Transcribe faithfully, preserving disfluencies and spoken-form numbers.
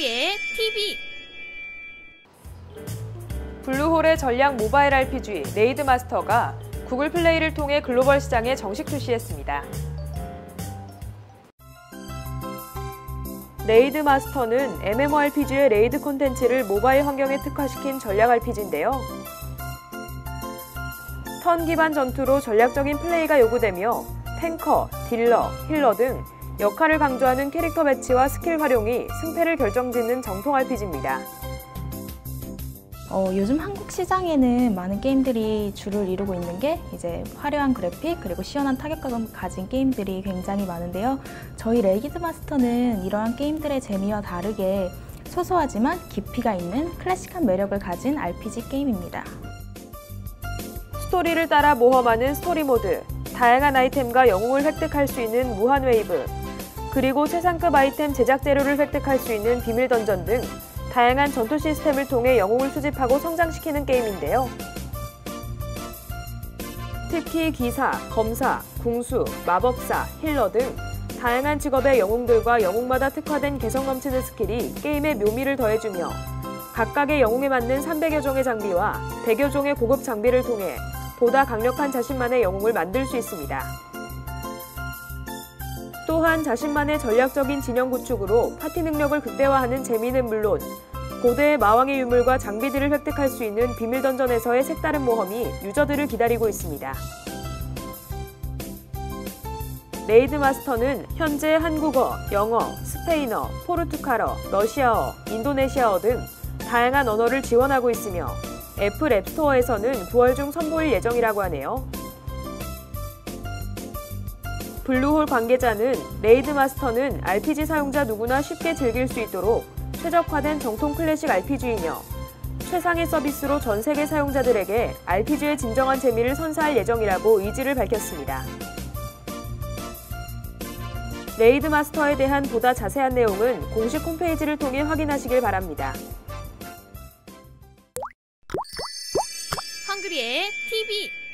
헝그리의 티비. 블루홀의 전략 모바일 알피지 레이드 마스터가 구글 플레이를 통해 글로벌 시장에 정식 출시했습니다. 레이드 마스터는 엠엠오알피지의 레이드 콘텐츠를 모바일 환경에 특화시킨 전략 알피지인데요. 턴 기반 전투로 전략적인 플레이가 요구되며 탱커, 딜러, 힐러 등 역할을 강조하는 캐릭터 배치와 스킬 활용이 승패를 결정짓는 정통 알피지입니다. 어, 요즘 한국 시장에는 많은 게임들이 주를 이루고 있는 게 이제 화려한 그래픽 그리고 시원한 타격감을 가진 게임들이 굉장히 많은데요. 저희 레이드 마스터는 이러한 게임들의 재미와 다르게 소소하지만 깊이가 있는 클래식한 매력을 가진 알피지 게임입니다. 스토리를 따라 모험하는 스토리 모드, 다양한 아이템과 영웅을 획득할 수 있는 무한 웨이브, 그리고 최상급 아이템 제작 재료를 획득할 수 있는 비밀 던전 등 다양한 전투 시스템을 통해 영웅을 수집하고 성장시키는 게임인데요. 특히 기사, 검사, 궁수, 마법사, 힐러 등 다양한 직업의 영웅들과 영웅마다 특화된 개성 넘치는 스킬이 게임의 묘미를 더해주며 각각의 영웅에 맞는 삼백여 종의 장비와 백여 종의 고급 장비를 통해 보다 강력한 자신만의 영웅을 만들 수 있습니다. 또한 자신만의 전략적인 진영 구축으로 파티 능력을 극대화하는 재미는 물론 고대의 마왕의 유물과 장비들을 획득할 수 있는 비밀 던전에서의 색다른 모험이 유저들을 기다리고 있습니다. 레이드 마스터는 현재 한국어, 영어, 스페인어, 포르투갈어, 러시아어, 인도네시아어 등 다양한 언어를 지원하고 있으며 애플 앱스토어에서는 구월 중 선보일 예정이라고 하네요. 블루홀 관계자는 레이드 마스터는 알피지 사용자 누구나 쉽게 즐길 수 있도록 최적화된 정통 클래식 알피지이며 최상의 서비스로 전 세계 사용자들에게 알피지의 진정한 재미를 선사할 예정이라고 의지를 밝혔습니다. 레이드 마스터에 대한 보다 자세한 내용은 공식 홈페이지를 통해 확인하시길 바랍니다. 헝그리의 티비.